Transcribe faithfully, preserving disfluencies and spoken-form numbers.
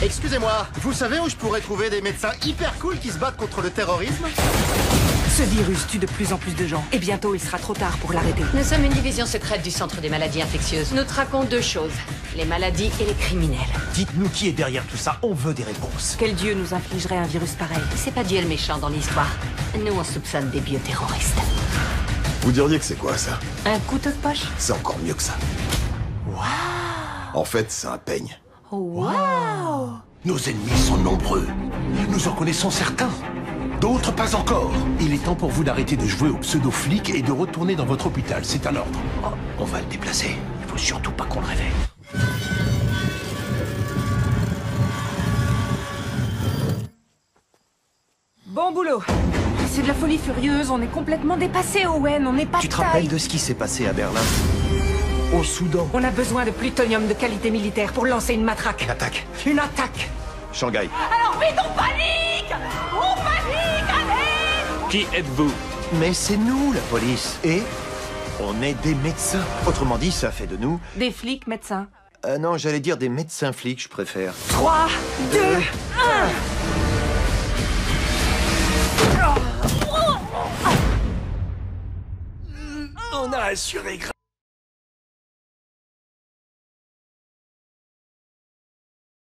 Excusez-moi, vous savez où je pourrais trouver des médecins hyper cool qui se battent contre le terrorisme? Ce virus tue de plus en plus de gens. Et bientôt, il sera trop tard pour l'arrêter. Nous sommes une division secrète du Centre des maladies infectieuses. Nous traquons deux choses, les maladies et les criminels. Dites-nous qui est derrière tout ça, on veut des réponses. Quel dieu nous infligerait un virus pareil? C'est pas Dieu le méchant dans l'histoire. Nous, on soupçonne des bioterroristes. Vous diriez que c'est quoi ça? Un couteau de poche? C'est encore mieux que ça. En fait, c'est un peigne. Waouh! Nos ennemis sont nombreux. Nous en connaissons certains. D'autres pas encore. Il est temps pour vous d'arrêter de jouer aux pseudo-flics et de retourner dans votre hôpital. C'est un ordre. Oh, on va le déplacer. Il faut surtout pas qu'on le réveille. Bon boulot. C'est de la folie furieuse, on est complètement dépassé, Owen, on n'est pas Tu de te taille. rappelles de ce qui s'est passé à Berlin? Au Soudan. On a besoin de plutonium de qualité militaire pour lancer une matraque. Une attaque. Une attaque. Shanghai. Alors vite, on panique! On panique, allez! Qui êtes-vous? Mais c'est nous, la police. Et on est des médecins. Autrement dit, ça fait de nous... Des flics, médecins. Euh, non, j'allais dire des médecins flics, je préfère. trois, deux, un. On a assuré grave.